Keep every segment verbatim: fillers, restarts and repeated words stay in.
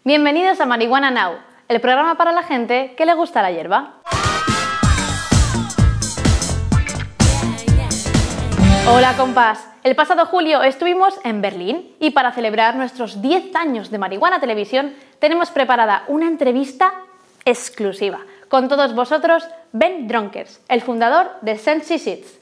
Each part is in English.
Bienvenidos a Marihuana Now, el programa para la gente que le gusta la hierba. Hola compás, el pasado julio estuvimos en Berlín y para celebrar nuestros diez años de Marihuana Televisión tenemos preparada una entrevista exclusiva con todos vosotros, Ben Dronkers, el fundador de Sensi Seeds.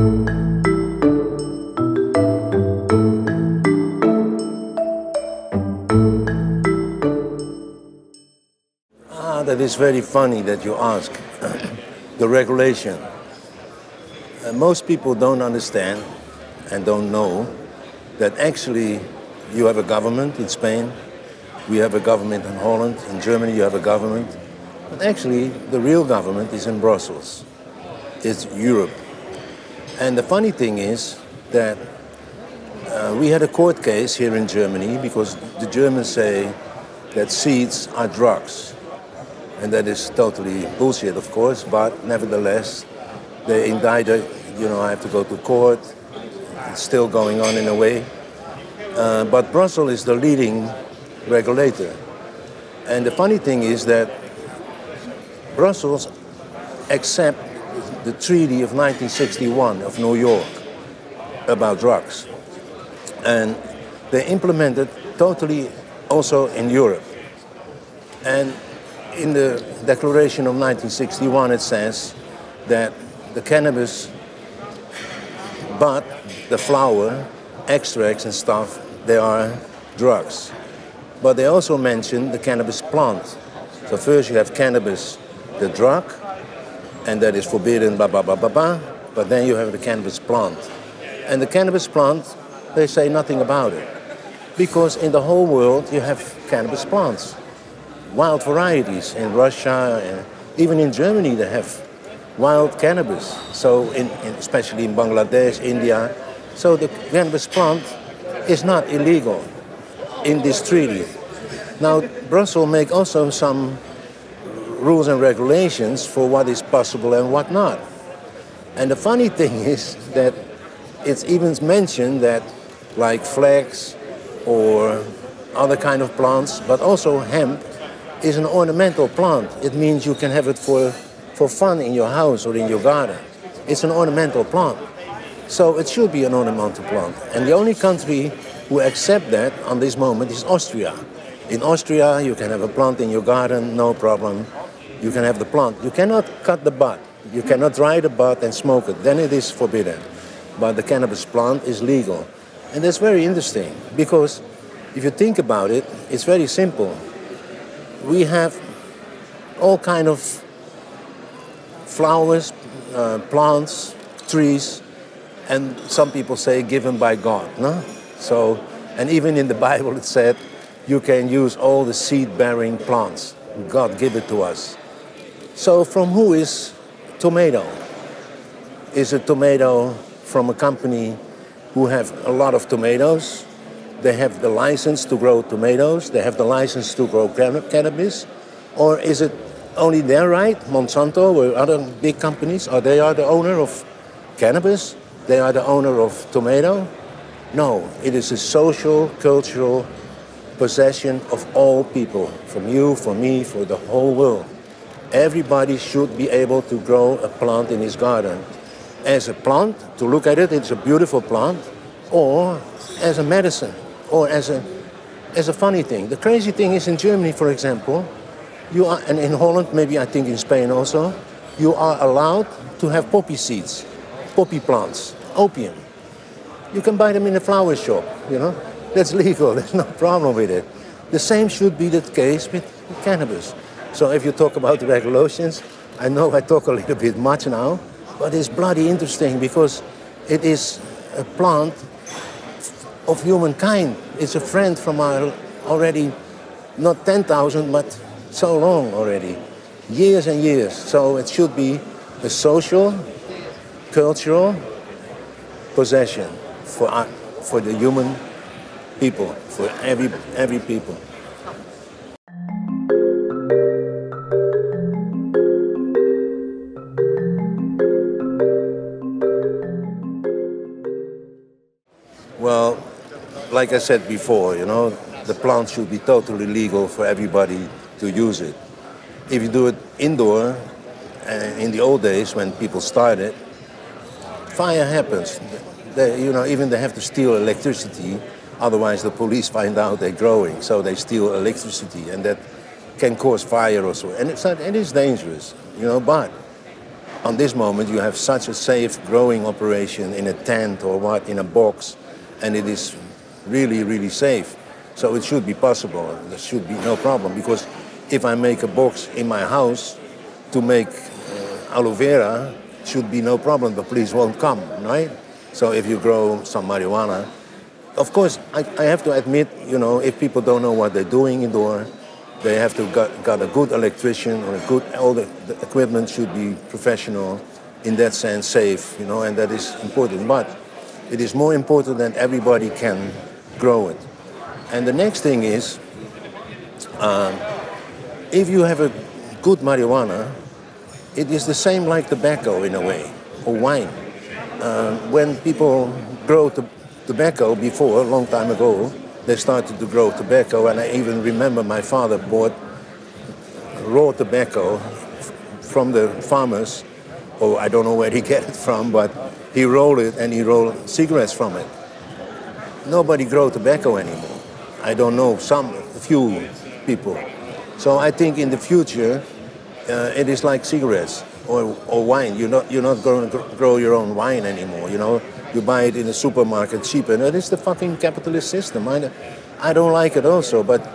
Ah, that is very funny that you ask. The regulation. Uh, most people don't understand and don't know that actually you have a government in Spain, we have a government in Holland, in Germany you have a government, but actually the real government is in Brussels. It's Europe. And the funny thing is that uh, we had a court case here in Germany because the Germans say that seeds are drugs. And that is totally bullshit, of course, but nevertheless, they indicted, you know, I have to go to court. It's still going on in a way. Uh, but Brussels is the leading regulator. And the funny thing is that Brussels accept the Treaty of nineteen sixty-one of New York about drugs. And they implement it totally also in Europe. And in the Declaration of nineteen sixty-one, it says that the cannabis bud, the flower, extracts and stuff, they are drugs. But they also mention the cannabis plant. So first you have cannabis, the drug, and that is forbidden, blah, blah, blah, blah, blah. But then you have the cannabis plant. And the cannabis plant, they say nothing about it. Because in the whole world you have cannabis plants. Wild varieties in Russia, and even in Germany they have wild cannabis. So in, in, especially in Bangladesh, India. So the cannabis plant is not illegal in this treaty. Now Brussels make also some rules and regulations for what is possible and what not. And the funny thing is that it's even mentioned that like flax or other kind of plants, but also hemp, is an ornamental plant. It means you can have it for, for fun in your house or in your garden. It's an ornamental plant. So it should be an ornamental plant. And the only country who accept that on this moment is Austria. In Austria, you can have a plant in your garden, no problem. You can have the plant. You cannot cut the bud. You cannot dry the bud and smoke it. Then it is forbidden. But the cannabis plant is legal. And that's very interesting because if you think about it, it's very simple. We have all kind of flowers, uh, plants, trees, and some people say given by God, no? So, and even in the Bible it said you can use all the seed-bearing plants. God give it to us. So from who is tomato? Is a tomato from a company who have a lot of tomatoes? They have the license to grow tomatoes, they have the license to grow cannabis, or is it only their right, Monsanto or other big companies, or they are the owner of cannabis, they are the owner of tomato? No, it is a social, cultural possession of all people, from you, for me, for the whole world. Everybody should be able to grow a plant in his garden. As a plant, to look at it, it's a beautiful plant, or as a medicine. Or as a, as a funny thing. The crazy thing is in Germany, for example, you are, and in Holland, maybe I think in Spain also, you are allowed to have poppy seeds, poppy plants, opium. You can buy them in a flower shop, you know. That's legal, there's no problem with it. The same should be the case with cannabis. So if you talk about the regulations, I know I talk a little bit much now, but it's bloody interesting because it is a plant of humankind. It's a friend from our already, not ten thousand, but so long already. Years and years. So it should be a social, cultural possession for, our, for the human people, for every, every people. Well, like I said before, you know, the plant should be totally legal for everybody to use it. If you do it indoor, uh, in the old days when people started, fire happens. They, you know, even they have to steal electricity, otherwise the police find out they're growing, so they steal electricity, and that can cause fire also. And it's not, it is dangerous, you know, but on this moment you have such a safe growing operation in a tent or what, in a box, and it is really, really safe. So it should be possible. There should be no problem, because if I make a box in my house to make uh, aloe vera, should be no problem. The police won't come, right? So if you grow some marijuana, of course, I, I have to admit, you know, if people don't know what they're doing indoor, they have to got, got a good electrician or a good, all the, the equipment should be professional, in that sense, safe, you know, and that is important. But it is more important that everybody can grow it. And the next thing is, uh, if you have a good marijuana, it is the same like tobacco in a way, or wine. Uh, when people grow to tobacco before, a long time ago, they started to grow tobacco, and I even remember my father bought raw tobacco from the farmers, or I don't know where he get it from, but he rolled it and he rolled cigarettes from it. Nobody grow tobacco anymore. I don't know, some, few people. So I think in the future, uh, it is like cigarettes or, or wine. You're not, you're not going to grow your own wine anymore, you know. You buy it in a supermarket cheap, and it is the fucking capitalist system. I, I don't like it also, but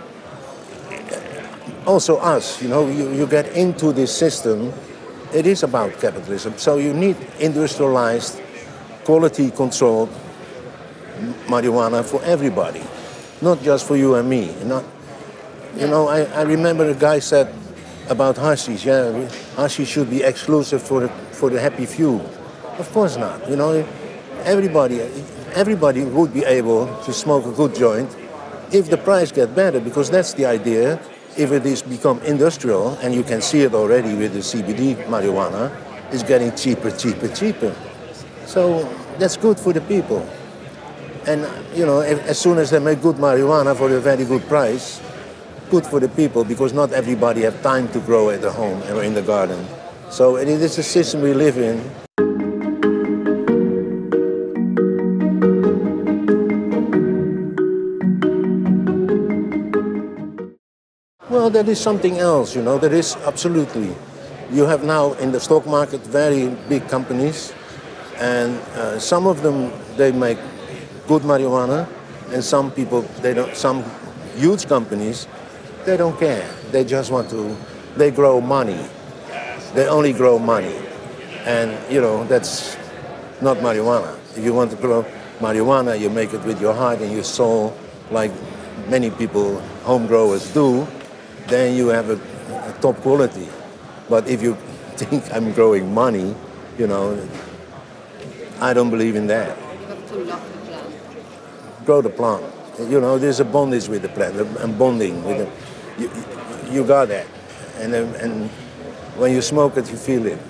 also us, you know, you, you get into this system, it is about capitalism. So you need industrialized, quality-controlled marijuana for everybody, not just for you and me. Not, you know, I, I remember a guy said about hashish, yeah, hashish should be exclusive for the, for the happy few. Of course not, you know. Everybody, everybody would be able to smoke a good joint if the price gets better, because that's the idea. If it is become industrial, and you can see it already with the C B D marijuana, it's getting cheaper, cheaper, cheaper. So that's good for the people. And, you know, if, as soon as they make good marijuana for a very good price, good for the people, because not everybody have time to grow at the home or in the garden. So it is a system we live in. Well, that is something else, you know, that is absolutely. You have now in the stock market very big companies, and uh, some of them, they make good marijuana, and some people, they don't, some huge companies, they don't care. They just want to, they grow money. They only grow money. And, you know, that's not marijuana. If you want to grow marijuana, you make it with your heart and your soul, like many people, home growers do, then you have a, a top quality. But if you think I'm growing money, you know, I don't believe in that. You have to love the plant. Grow the plant. You know, there's a bondage with the plant, and bonding with it. You, you got that. And, and when you smoke it, you feel it.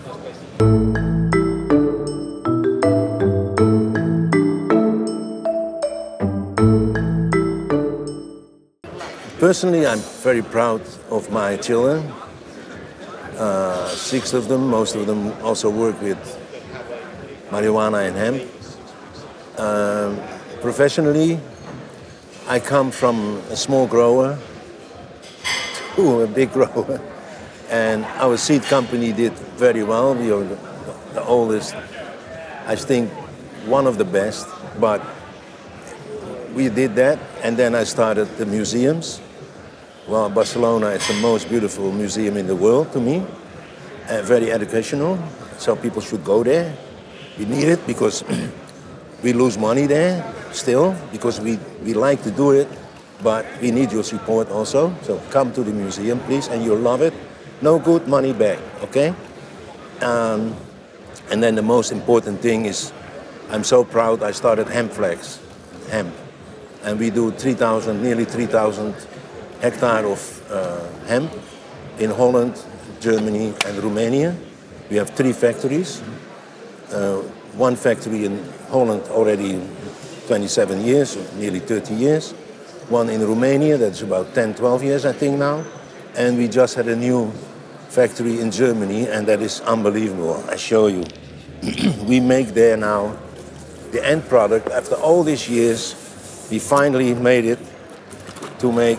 Personally, I'm very proud of my children. Uh, six of them, most of them also work with marijuana and hemp. Uh, professionally, I come from a small grower to a big grower. And our seed company did very well. We are the, the oldest, I think one of the best, but we did that. And then I started the museums. Well, Barcelona is the most beautiful museum in the world to me, uh, very educational, so people should go there. We need it because we lose money there still, because we, we like to do it, but we need your support also. So come to the museum, please, and you'll love it. No good, money back, okay? Um, and then the most important thing is, I'm so proud I started Hempflex, hemp. And we do three thousand, nearly three thousand hectare of uh, hemp in Holland, Germany, and Romania. We have three factories. Uh, one factory in Holland already twenty-seven years, nearly thirty years. one in Romania, that's about ten, twelve years, I think now. And we just had a new factory in Germany, and that is unbelievable. I show you. We make there now the end product. After all these years, we finally made it to make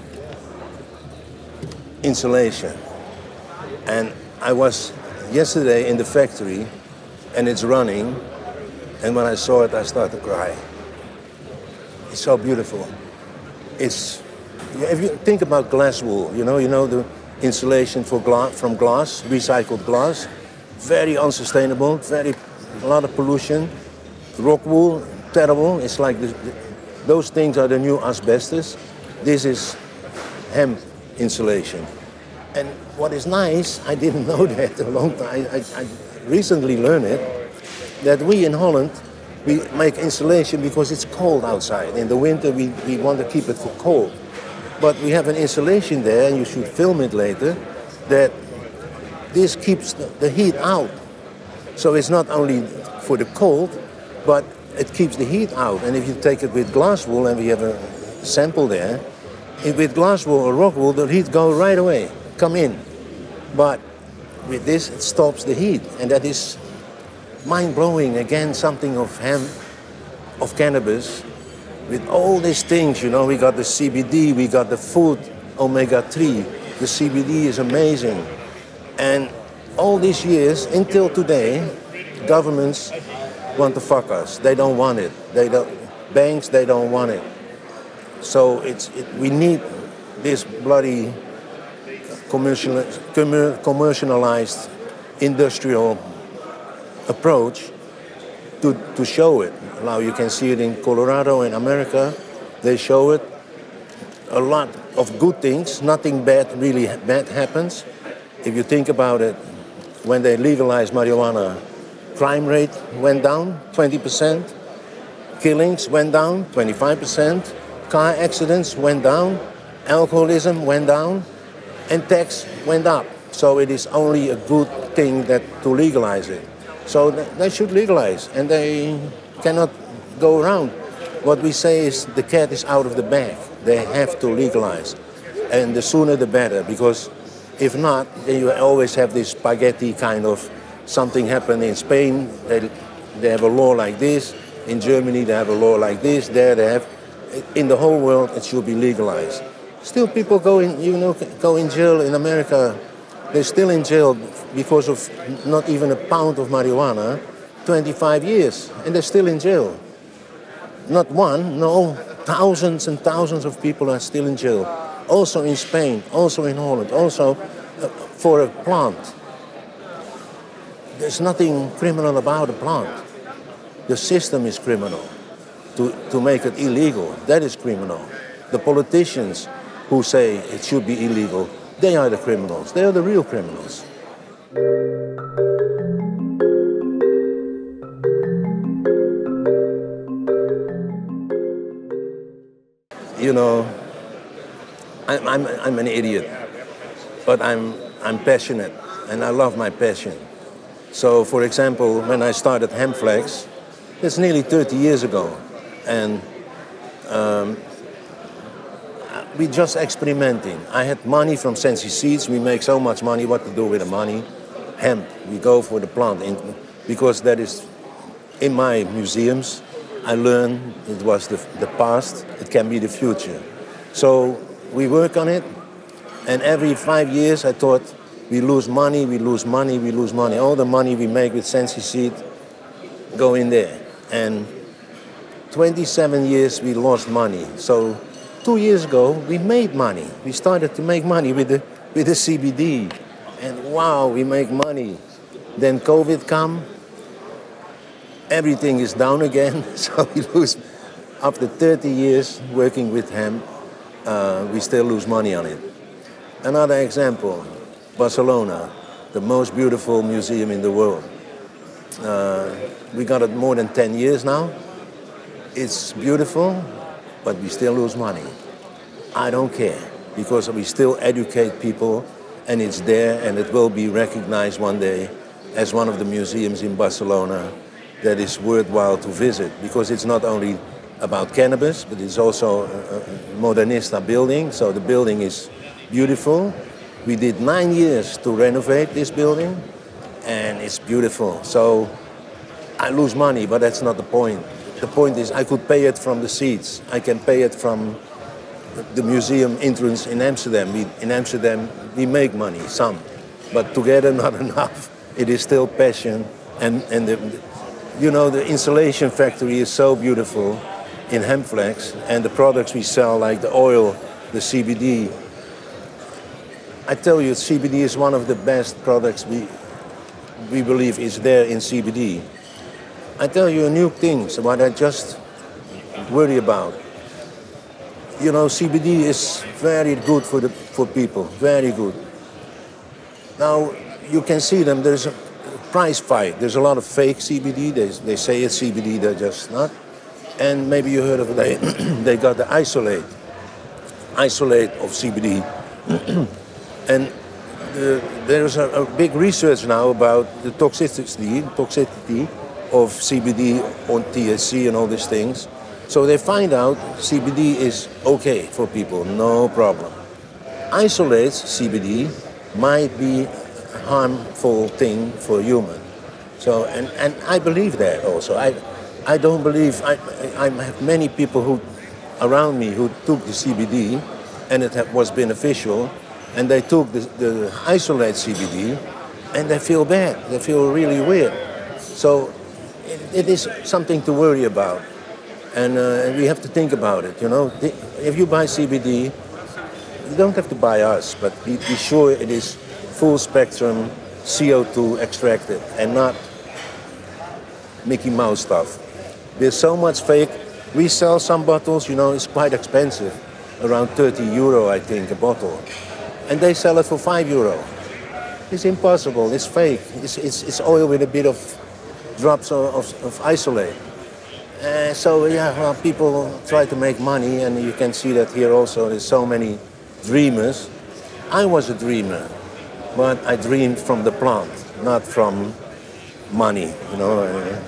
insulation. And I was yesterday in the factory, and it's running, and when I saw it, I started to cry. It's so beautiful. It's, if you think about glass wool, you know, you know the insulation for gla from glass, recycled glass, very unsustainable, very, a lot of pollution. Rock wool, terrible. It's like, the, the, those things are the new asbestos. This is hemp insulation. And what is nice, I didn't know that a long time, I, I, I recently learned it, that we in Holland, we make insulation because it's cold outside. In the winter, we, we want to keep it for cold. But we have an insulation there, and you should film it later, that this keeps the, the heat out. So it's not only for the cold, but it keeps the heat out. And if you take it with glass wool, and we have a sample there, if with glass wool or rock wool, the heat goes right away, come in. But with this, it stops the heat, and that is mind-blowing. Again, something of hemp, of cannabis, with all these things, you know, we got the C B D, we got the food, omega three, the C B D is amazing. And all these years, until today, governments want to fuck us. They don't want it. They don't, banks, they don't want it. So it's, it, we need this bloody commercial, commercialized industrial approach to, to show it. Now you can see it in Colorado, in America. They show it. A lot of good things, nothing bad, really bad happens. If you think about it, when they legalized marijuana, crime rate went down twenty percent, killings went down twenty-five percent, car accidents went down, alcoholism went down, and tax went up. So it is only a good thing that to legalize it. So they should legalize, and they cannot go around. What we say is the cat is out of the bag. They have to legalize, and the sooner the better, because if not, then you always have this spaghetti kind of something happen in Spain. They, they have a law like this. In Germany, they have a law like this. There they have. In the whole world, it should be legalized. Still, people go in, you know, go in jail in America. They're still in jail because of not even a pound of marijuana, twenty-five years, and they're still in jail. Not one, no, thousands and thousands of people are still in jail. Also in Spain, also in Holland, also uh, for a plant. There's nothing criminal about a plant. The system is criminal. To, to make it illegal, that is criminal. The politicians who say it should be illegal, they are the criminals. They are the real criminals. You know, I'm, I'm, I'm an idiot, but I'm, I'm passionate, and I love my passion. So, for example, when I started Hempflex, it's nearly thirty years ago, and um, we just experimenting. I had money from Sensi Seeds. We make so much money. What to do with the money? Hemp. We go for the plant, in, because that is in my museums. I learned it was the, the past. It can be the future. So we work on it, and every five years I thought we lose money, we lose money, we lose money. All the money we make with Sensi Seed go in there, and twenty-seven years we lost money. So two years ago we made money. We started to make money with the with the C B D, and wow, we make money. Then COVID come. Everything is down again, so we lose. After thirty years working with hemp, uh, we still lose money on it. Another example, Barcelona, the most beautiful museum in the world. Uh, we got it more than ten years now. It's beautiful, but we still lose money. I don't care, because we still educate people, and it's there, and it will be recognized one day as one of the museums in Barcelona that is worthwhile to visit, because it's not only about cannabis, but it's also a, a modernista building, so the building is beautiful. We did nine years to renovate this building, and it's beautiful. So I lose money, but that's not the point. The point is I could pay it from the seats. I can pay it from the museum entrance in Amsterdam. We, in Amsterdam, we make money, some, but together not enough. It is still passion, and, and the, you know, the installation factory is so beautiful in Hemflex, and the products we sell, like the oil, the C B D. I tell you, C B D is one of the best products we, we believe is there in C B D. I tell you a new thing, so what I just worry about. You know, C B D is very good for, the, for people, very good. Now, you can see them, there's a price fight. There's a lot of fake C B D. They, they say it's C B D, they're just not. And maybe you heard of it, they, they got the isolate, isolate of C B D. And uh, there's a, a big research now about the toxicity, toxicity of C B D on T H C and all these things. So they find out C B D is okay for people, no problem. Isolates C B D might be a harmful thing for human. So, and, and I believe that also. I, I don't believe, I, I have many people who, around me who took the C B D and it was beneficial, and they took the, the isolate C B D and they feel bad, they feel really weird. So it, it is something to worry about. And uh, we have to think about it, you know. If you buy C B D, you don't have to buy us, but be, be sure it is full spectrum C O two extracted and not Mickey Mouse stuff. There's so much fake. We sell some bottles, you know, it's quite expensive, around thirty euro, I think, a bottle. And they sell it for five euro. It's impossible, it's fake. It's, it's, it's oil with a bit of drops of, of, of isolate. Uh, so yeah, well, people try to make money, and you can see that here also. There's so many dreamers. I was a dreamer, but I dreamed from the plant, not from money, you know. Uh,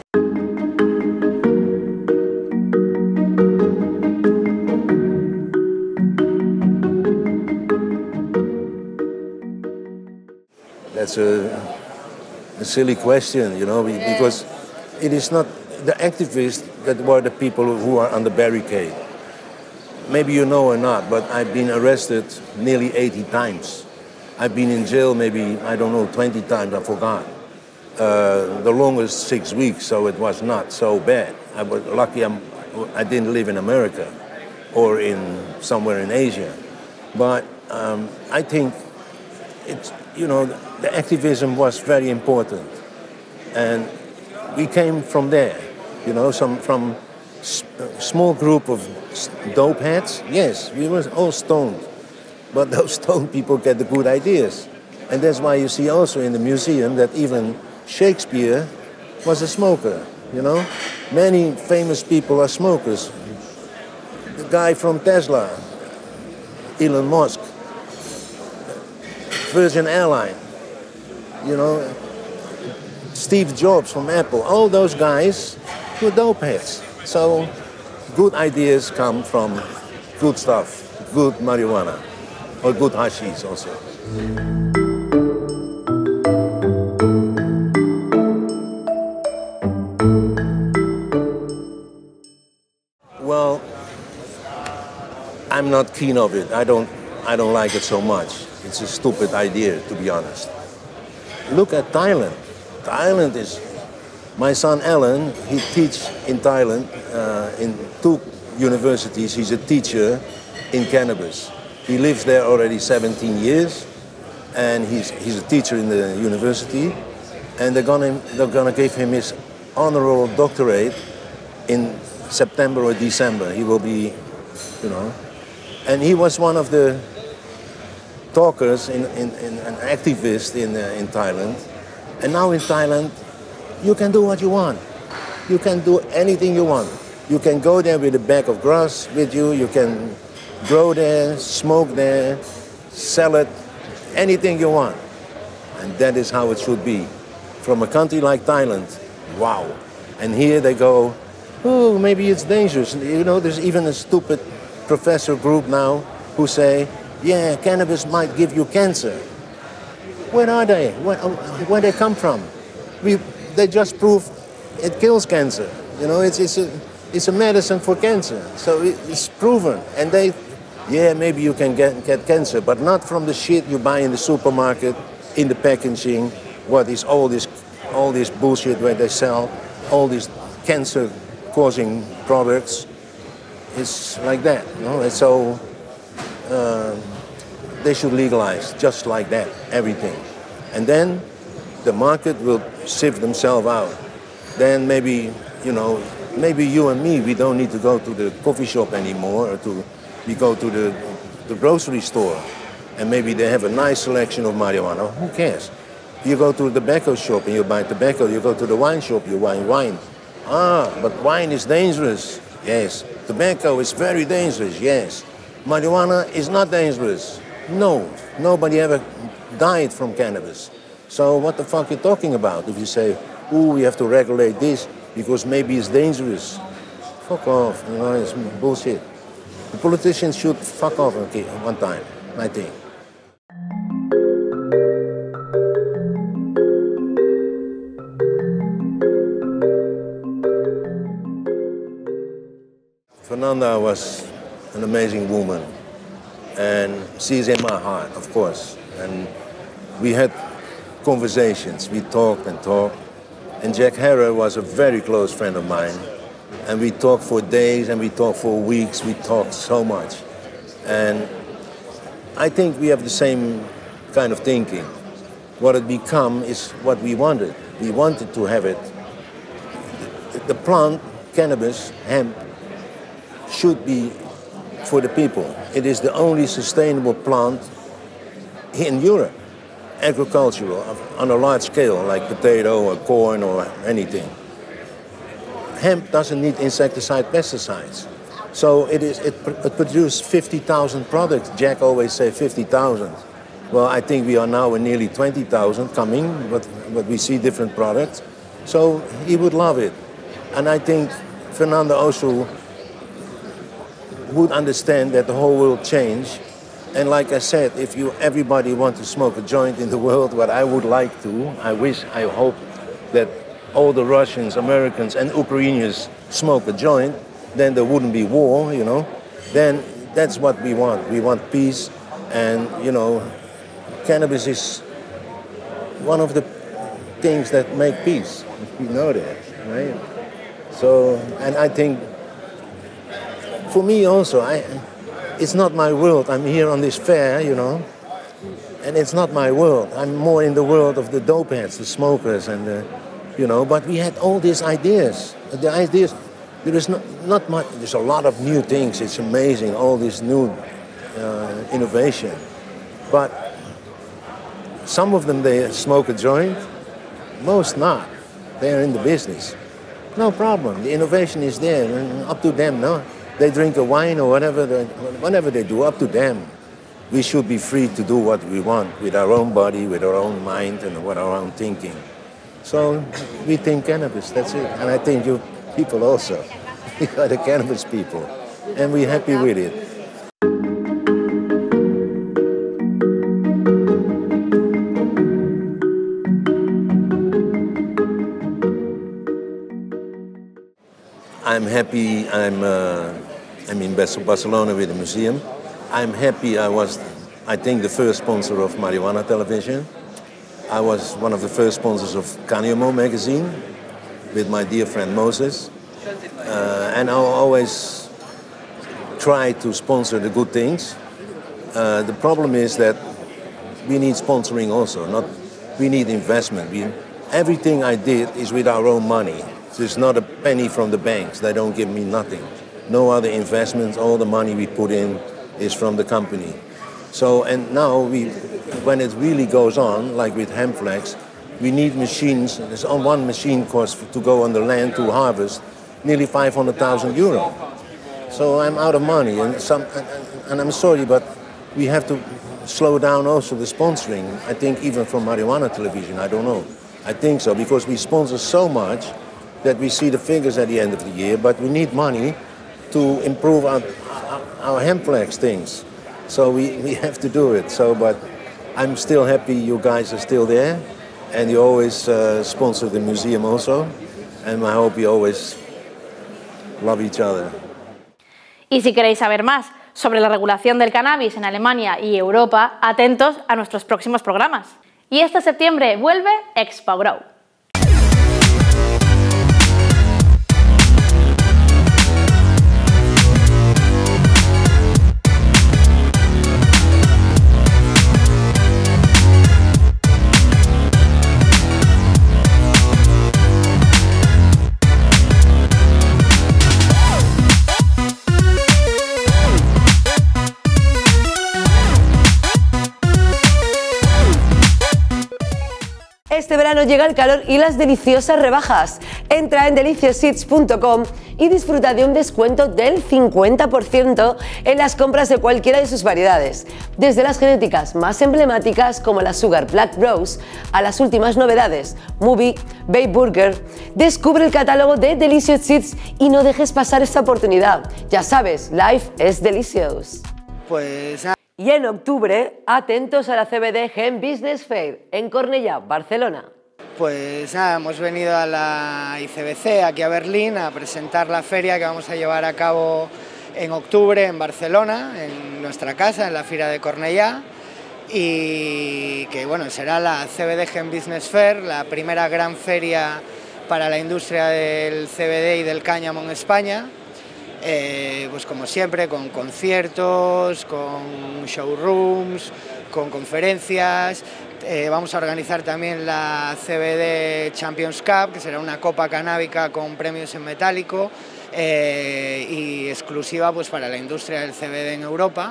that's a, a silly question, you know, because it is not the activists that were the people who are on the barricade. Maybe you know or not, but I've been arrested nearly eighty times. I've been in jail maybe, I don't know, twenty times, I forgot. Uh, the longest six weeks, so it was not so bad. I was lucky I'm, I didn't live in America or in somewhere in Asia. But um, I think it's, you know, the activism was very important. And we came from there. You know, some from a small group of dope heads. Yes, we were all stoned. But those stoned people get the good ideas. And that's why you see also in the museum that even Shakespeare was a smoker, you know? Many famous people are smokers. The guy from Tesla, Elon Musk, Virgin Airline, you know, Steve Jobs from Apple, all those guys were dope heads. So good ideas come from good stuff, good marijuana, or good hashish also. Well, I'm not keen of it. I don't, I don't like it so much. It's a stupid idea, to be honest. Look at Thailand. Thailand is, my son Alan, he teaches in Thailand, uh, in two universities. He's a teacher in cannabis. He lives there already seventeen years, and he's, he's a teacher in the university, and they're gonna, they're gonna give him his honorable doctorate in September or December. He will be, you know, and he was one of the talkers, in, in, in an activist in, uh, in Thailand. And now in Thailand, you can do what you want. You can do anything you want. You can go there with a bag of grass with you. You can grow there, smoke there, sell it, anything you want. And that is how it should be. From a country like Thailand, wow. And here they go oh, maybe it's dangerous. You know, there's even a stupid professor group now who say, yeah, cannabis might give you cancer. Where are they? Where, where they come from? We, they just prove it kills cancer. You know, it's, it's, a, it's a medicine for cancer. So it, it's proven. And they, yeah, maybe you can get, get cancer, but not from the shit you buy in the supermarket, in the packaging, what is all this, all this bullshit where they sell, all these cancer-causing products. It's like that, you know? And so uh, they should legalize just like that, everything. And then the market will sift themselves out. Then maybe, you know, maybe you and me, we don't need to go to the coffee shop anymore, or to, we go to the, the grocery store, and maybe they have a nice selection of marijuana. Who cares? You go to the tobacco shop and you buy tobacco, you go to the wine shop, you buy wine. Ah, but wine is dangerous. Yes. Tobacco is very dangerous. Yes. Marijuana is not dangerous. No. Nobody ever died from cannabis. So what the fuck are you talking about if you say, ooh, we have to regulate this because maybe it's dangerous? Fuck off. You know, it's bullshit. The politicians should fuck off okay, one time, I think. Fernanda was an amazing woman, and she's in my heart, of course. And we had conversations, we talked and talked. And Jack Herer was a very close friend of mine. And we talked for days and we talked for weeks, we talked so much. And I think we have the same kind of thinking. What it become is what we wanted. We wanted to have it. The plant, cannabis, hemp, should be for the people. It is the only sustainable plant in Europe, agricultural, on a large scale, like potato or corn or anything. Hemp doesn't need insecticide, pesticides. So it, is, it, it produces fifty thousand products. Jack always say fifty thousand. Well, I think we are now at nearly twenty thousand coming, but, but we see different products. So he would love it. And I think Fernanda also would understand that the whole world changed. And like I said, if you everybody wants to smoke a joint in the world, what I would like to, I wish, I hope that all the Russians, Americans, and Ukrainians smoke a joint, then there wouldn't be war, you know. Then that's what we want. We want peace, and, you know, cannabis is one of the things that make peace. You know that, right? So, and I think, for me also, I, it's not my world. I'm here on this fair, you know, and it's not my world. I'm more in the world of the dope heads, the smokers, and the, you know, but we had all these ideas. The ideas, there is not, not much, there's a lot of new things. It's amazing, all this new uh, innovation. But some of them, they smoke a joint, most not. They're in the business. No problem, the innovation is there, and up to them, no? They drink a wine or whatever they, whatever they do, up to them. We should be free to do what we want with our own body, with our own mind, and with our own thinking. So we think cannabis, that's it. And I think you people also. We are the cannabis people. And we're happy with it. I'm happy I'm, uh, I'm in Barcelona with the museum. I'm happy I was, I think, the first sponsor of Marijuana Television. I was one of the first sponsors of Canyamo magazine with my dear friend Moses. Uh, and I always try to sponsor the good things. Uh, the problem is that we need sponsoring also, not, we need investment. We, everything I did is with our own money. There's not a penny from the banks. They don't give me nothing. No other investments. All the money we put in is from the company. So, and now we, when it really goes on, like with Hempflex, we need machines. There's on one machine cost to go on the land to harvest nearly five hundred thousand euro. So I'm out of money, and some, and, and I'm sorry, but we have to slow down also the sponsoring. I think even from Marijuana Television, I don't know. I think so, because we sponsor so much. that we see the figures at the end of the year, but we need money to improve our, our, our hemp flax things. So we, we have to do it. So, but I'm still happy you guys are still there, and you always uh, sponsor the museum also, and I hope you always love each other. Y si queréis saber más sobre la regulación del cannabis en Alemania y Europa, atentos a nuestros próximos programas. Y este septiembre vuelve Expo Grow. Este verano llega el calor y las deliciosas rebajas. Entra en delicious seeds punto com y disfruta de un descuento del cincuenta por ciento en las compras de cualquiera de sus variedades. Desde las genéticas más emblemáticas como la Sugar Black Rose a las últimas novedades, Movie, Babe Burger. Descubre el catálogo de Delicious Seeds y no dejes pasar esta oportunidad. Ya sabes, life is delicious. Pues... Y en octubre, atentos a la C B D Hemp Business Fair en Cornellà, Barcelona. Pues nada, hemos venido a la I C B C, aquí a Berlín, a presentar la feria que vamos a llevar a cabo en octubre en Barcelona, en nuestra casa, en la Fira de Cornellà, y que bueno, será la C B D Hemp Business Fair, la primera gran feria para la industria del C B D y del cáñamo en España. Eh, pues como siempre, con conciertos, con showrooms, con conferencias. Eh, vamos a organizar también la C B D Champions Cup, que será una copa canábica con premios en metálico eh, y exclusiva pues para la industria del C B D en Europa.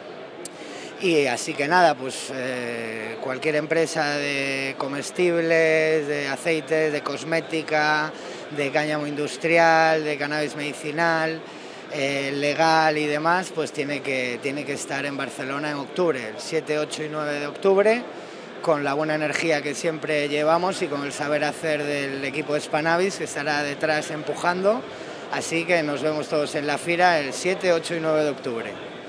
Y así que nada, pues eh, cualquier empresa de comestibles, de aceites, de cosmética, de cáñamo industrial, de cannabis medicinal, eh, legal y demás, pues tiene que, tiene que estar en Barcelona en octubre, el siete, ocho y nueve de octubre, con la buena energía que siempre llevamos y con el saber hacer del equipo de Spannabis, que estará detrás empujando. Así que nos vemos todos en la Fira el siete, ocho y nueve de octubre.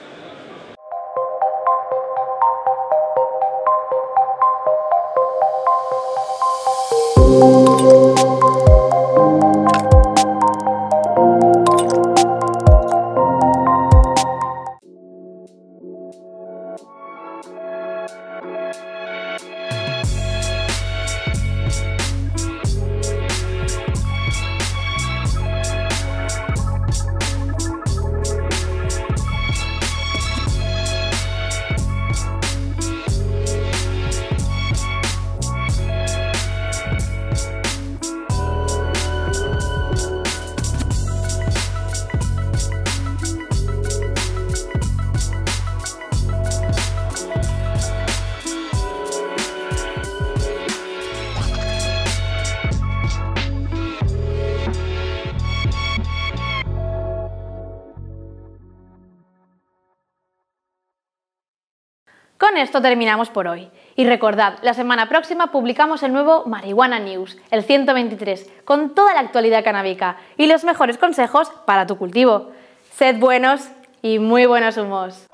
Con esto terminamos por hoy. Y recordad, la semana próxima publicamos el nuevo Marihuana News, el ciento veintitrés, con toda la actualidad canábica y los mejores consejos para tu cultivo. Sed buenos y muy buenos humos.